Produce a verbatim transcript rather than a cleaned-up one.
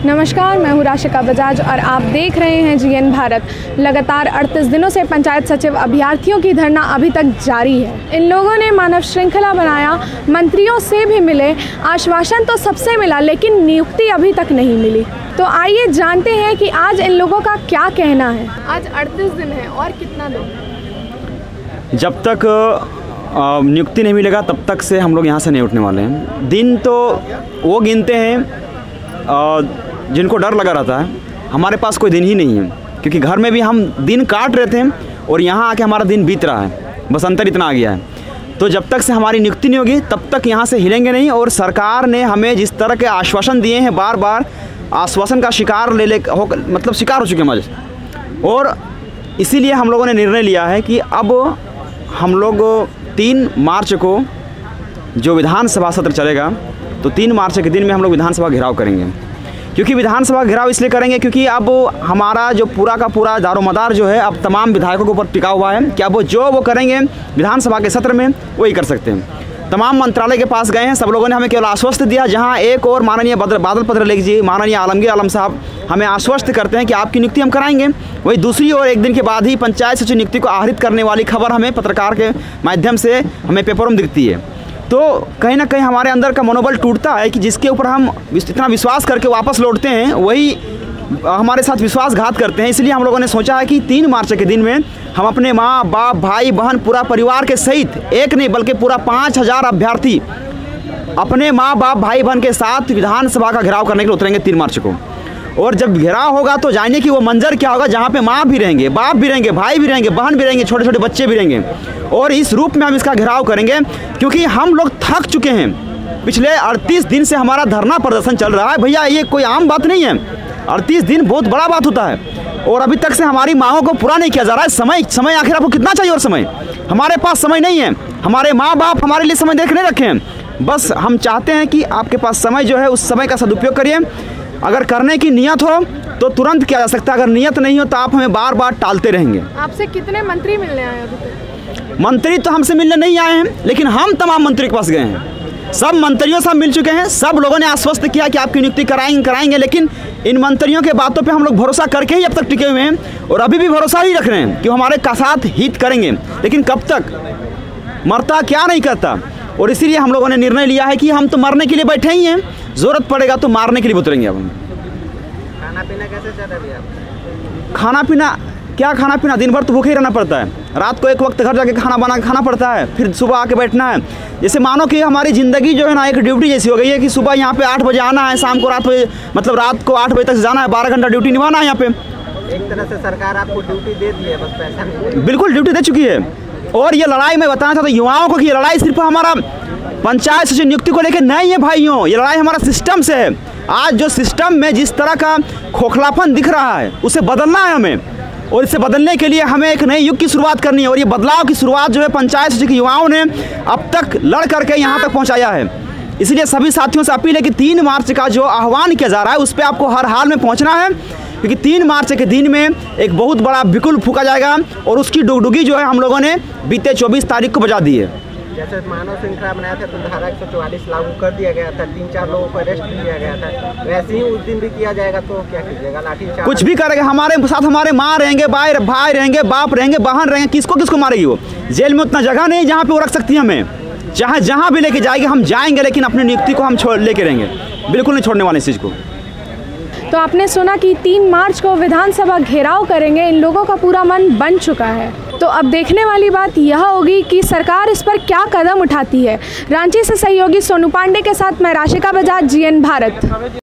नमस्कार, मैं हूँ राशिका बजाज और आप देख रहे हैं जीएन भारत। लगातार अड़तीस दिनों से पंचायत सचिव अभ्यर्थियों की धरना अभी तक जारी है। इन लोगों ने मानव श्रृंखला बनाया, मंत्रियों से भी मिले, आश्वासन तो सबसे मिला लेकिन नियुक्ति अभी तक नहीं मिली। तो आइए जानते हैं कि आज इन लोगों का क्या कहना है। आज अड़तीस दिन है और कितना दिन? जब तक नियुक्ति नहीं मिलेगा तब तक से हम लोग यहाँ से नहीं उठने वाले हैं। दिन तो वो गिनते हैं जिनको डर लगा रहता है। हमारे पास कोई दिन ही नहीं है, क्योंकि घर में भी हम दिन काट रहे थे और यहाँ आके हमारा दिन बीत रहा है। बस अंतर इतना आ गया है। तो जब तक से हमारी नियुक्ति नहीं होगी तब तक यहाँ से हिलेंगे नहीं। और सरकार ने हमें जिस तरह के आश्वासन दिए हैं, बार बार आश्वासन का शिकार ले ले हो मतलब शिकार हो चुके हैं मज। और इसीलिए हम लोगों ने निर्णय लिया है कि अब हम लोग तीन मार्च को जो विधानसभा सत्र चलेगा, तो तीन मार्च के दिन में हम लोग विधानसभा घेराव करेंगे। क्योंकि विधानसभा घेराव इसलिए करेंगे क्योंकि अब हमारा जो पूरा का पूरा दारोमदार जो है अब तमाम विधायकों के ऊपर टिका हुआ है कि अब वो जो वो करेंगे विधानसभा के सत्र में वही कर सकते हैं। तमाम मंत्रालय के पास गए हैं, सब लोगों ने हमें केवल आश्वस्त दिया। जहां एक और माननीय बादल पत्रलेख जी, माननीय आलमगीर आलम साहब हमें आश्वस्त करते हैं कि आपकी नियुक्ति हम कराएंगे, वही दूसरी ओर एक दिन के बाद ही पंचायत सचिव नियुक्ति को आहरित करने वाली खबर हमें पत्रकार के माध्यम से हमें पेपरों में दिखती है। तो कहीं ना कहीं हमारे अंदर का मनोबल टूटता है कि जिसके ऊपर हम इतना विश्वास करके वापस लौटते हैं वही हमारे साथ विश्वासघात करते हैं। इसलिए हम लोगों ने सोचा है कि तीन मार्च के दिन में हम अपने माँ बाप भाई बहन पूरा परिवार के सहित, एक नहीं बल्कि पूरा पाँच हज़ार अभ्यर्थी अपने माँ बाप भाई बहन के साथ विधानसभा का घेराव करने के लिए उतरेंगे तीन मार्च को। और जब घेराव होगा तो जानिए कि वो मंजर क्या होगा, जहाँ पे माँ भी रहेंगे, बाप भी रहेंगे, भाई भी रहेंगे, बहन भी रहेंगे, छोटे छोटे बच्चे भी रहेंगे। और इस रूप में हम इसका घेराव करेंगे क्योंकि हम लोग थक चुके हैं। पिछले अड़तीस दिन से हमारा धरना प्रदर्शन चल रहा है। भैया ये कोई आम बात नहीं है, अड़तीस दिन बहुत बड़ा बात होता है और अभी तक से हमारी मांगों को पूरा नहीं किया जा रहा है। समय समय आखिर आपको कितना चाहिए? और समय हमारे पास समय नहीं है। हमारे माँ बाप हमारे लिए समय देख नहीं रखे हैं। बस हम चाहते हैं कि आपके पास समय जो है उस समय का सदुपयोग करिए। अगर करने की नियत हो तो तुरंत किया जा सकता है, अगर नियत नहीं हो तो आप हमें बार बार टालते रहेंगे। आपसे कितने मंत्री मिलने आए अभी तक? मंत्री तो हमसे मिलने नहीं आए हैं, लेकिन हम तमाम मंत्री के पास गए हैं। सब मंत्रियों से मिल चुके हैं। सब लोगों ने आश्वस्त किया कि आपकी नियुक्ति कराएंगे कराएंगे लेकिन इन मंत्रियों के बातों पे हम लोग भरोसा करके ही अब तक टिके हुए हैं और अभी भी भरोसा ही रख रहे हैं कि हमारे का साथ हित करेंगे। लेकिन कब तक? मरता क्या नहीं करता। और इसीलिए हम लोगों ने निर्णय लिया है कि हम तो मरने के लिए बैठे ही हैं, ज़रूरत पड़ेगा तो मारने के लिए उतरेंगे। अब हम खाना पीना कैसे चल रहा है आप? खाना पीना क्या खाना पीना, दिन भर तो भूखे ही रहना पड़ता है। रात को एक वक्त घर जाके खाना बना के खाना पड़ता है, फिर सुबह आके बैठना है। जैसे मानो कि हमारी ज़िंदगी जो है ना एक ड्यूटी जैसी हो गई है कि सुबह यहाँ पे आठ बजे आना है, शाम को रात बजे मतलब रात को आठ बजे तक जाना है, बारह घंटा ड्यूटी निभाना है यहाँ पे। एक तरह से सरकार आपको ड्यूटी दे दी है, बस पैसा नहीं। बिल्कुल ड्यूटी दे चुकी है। और ये लड़ाई मैं बताना चाहता हूँ युवाओं को कि ये लड़ाई सिर्फ हमारा पंचायत सचिव नियुक्ति को लेकर नहीं है भाइयों, ये लड़ाई हमारा सिस्टम से है। आज जो सिस्टम में जिस तरह का खोखलापन दिख रहा है उसे बदलना है हमें, और इसे बदलने के लिए हमें एक नए युग की शुरुआत करनी है। और ये बदलाव की शुरुआत जो है पंचायत सचिव के युवाओं ने अब तक लड़ करके यहाँ तक पहुँचाया है। इसलिए सभी साथियों से अपील है कि तीन मार्च का जो आह्वान किया जा रहा है उस पर आपको हर हाल में पहुँचना है, क्योंकि तीन मार्च के दिन में एक बहुत बड़ा बिगुल फूका जाएगा और उसकी डुगडुगी जो है हम लोगों ने बीते चौबीस तारीख को बजा दी है। जैसे मानव श्रृंखला बनाया था तो धारा एक सौ चौवालीस लागू कर दिया गया था, तीन चार लोगों को अरेस्ट किया गया था, वैसे ही उस दिन भी किया जाएगा तो क्या कीजिएगा? लाठी कुछ भी करेगा। हमारे साथ हमारे माँ रहेंगे, भाई भाई रहेंगे, बाप रहेंगे, बहन रहेंगे, किसको किसको मारेगी वो? जेल में उतना जगह नहीं जहाँ पे वो रख सकती है हमें। चाहे जहाँ भी लेके जाएगी हम जाएंगे, लेकिन अपनी नियुक्ति को हम छोड़ लेके रहेंगे, बिल्कुल नहीं छोड़ने वाले इस चीज़ को। तो आपने सुना कि तीन मार्च को विधानसभा घेराव करेंगे। इन लोगों का पूरा मन बन चुका है। तो अब देखने वाली बात यह होगी कि सरकार इस पर क्या कदम उठाती है। रांची से सहयोगी सोनू पांडे के साथ मैं राशिका बजाज, जीएन भारत।